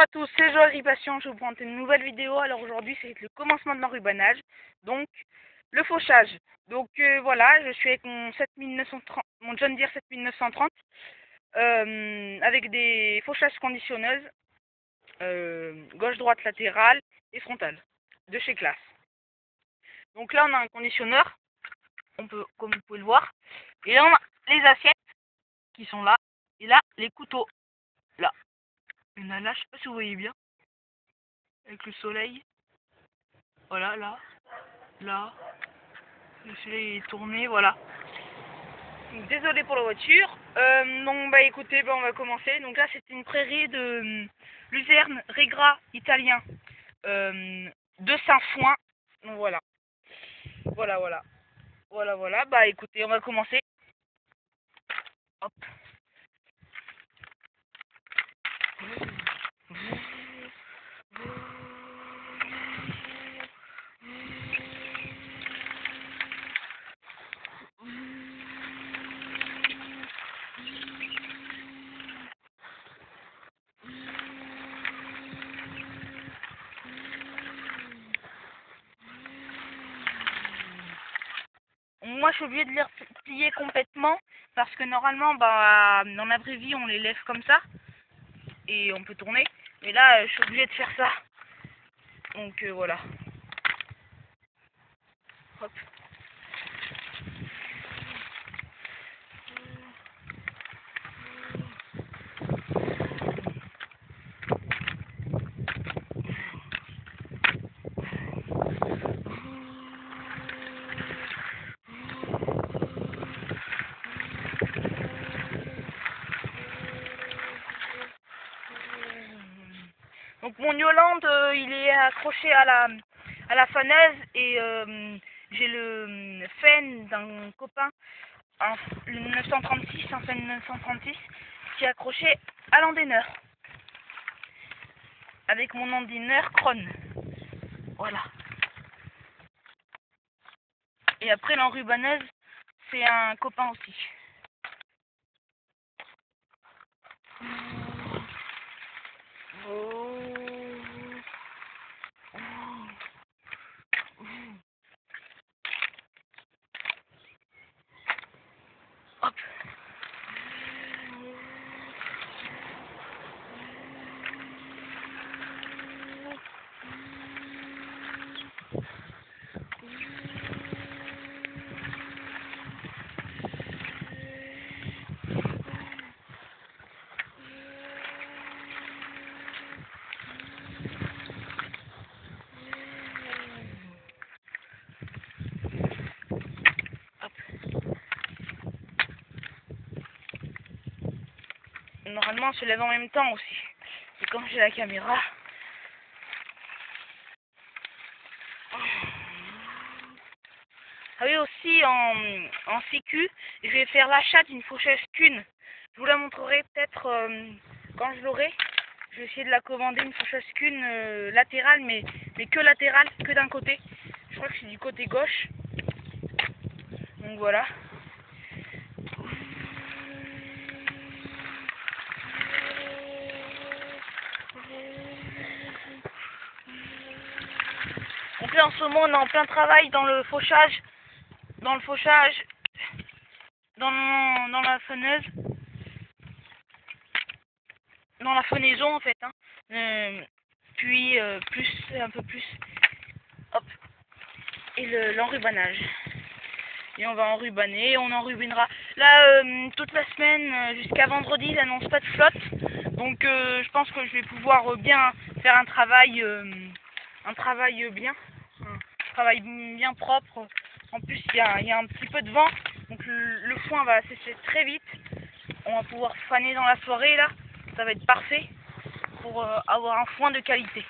à tous, c'est Joël Ripation, je vous présente une nouvelle vidéo. Alors aujourd'hui c'est le commencement de l'enrubanage, donc le fauchage. Donc voilà, je suis avec mon 7930, mon John Deere 7930, avec des fauchages conditionneuses, gauche, droite, latérale et frontale, de chez Classe. Donc là on a un conditionneur, comme vous pouvez le voir, et là on a les assiettes qui sont là, et là les couteaux, là. Il y en a là, je sais pas si vous voyez bien, avec le soleil. Voilà, là, le soleil est tourné, voilà. Donc, désolé pour la voiture. Donc bah écoutez, on va commencer. Donc là c'est une prairie de luzerne régras italien, de Saint-Foin. Donc voilà. Voilà. Bah écoutez, on va commencer. Hop. Moi je suis obligée de les plier complètement parce que normalement dans la vraie vie on les lève comme ça et on peut tourner, mais là je suis obligée de faire ça, donc voilà. Hop. Donc mon Yolande, il est accroché à la faneuse et j'ai le Fen d'un copain, le 936, un Fen 936, qui est accroché à l'endeineur avec mon endeineur Kron. Voilà. Et après l'enrubaneuse, c'est un copain aussi. Hop. Normalement, on se lève en même temps aussi. Et quand j'ai la caméra... Ah oui, aussi en sécu, je vais faire l'achat d'une faucheuse Kuhn. Je vous la montrerai peut-être quand je l'aurai. Je vais essayer de la commander, une faucheuse Kuhn latérale, mais que latérale, que d'un côté. Je crois que c'est du côté gauche. Donc voilà. Donc là en ce moment on est en plein travail dans le fauchage, dans la faneuse, dans la fenaison en fait, hein. Puis un peu plus, hop, et l'enrubanage. Et on va enrubaner, on enrubinera. Là, toute la semaine, jusqu'à vendredi, ils n'annoncent pas de flotte. Donc je pense que je vais pouvoir bien faire un travail bien propre. En plus, il y a un petit peu de vent, donc le foin va sécher très vite. On va pouvoir faner dans la soirée là, ça va être parfait pour avoir un foin de qualité.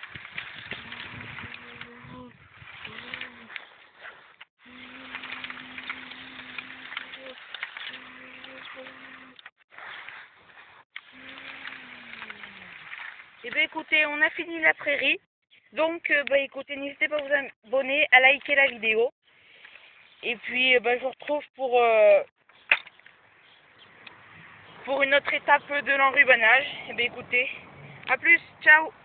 Et bien écoutez, on a fini la prairie. Donc écoutez, n'hésitez pas à vous abonner, à liker la vidéo. Et puis je vous retrouve pour une autre étape de l'enrubanage. Et bien écoutez, à plus, ciao.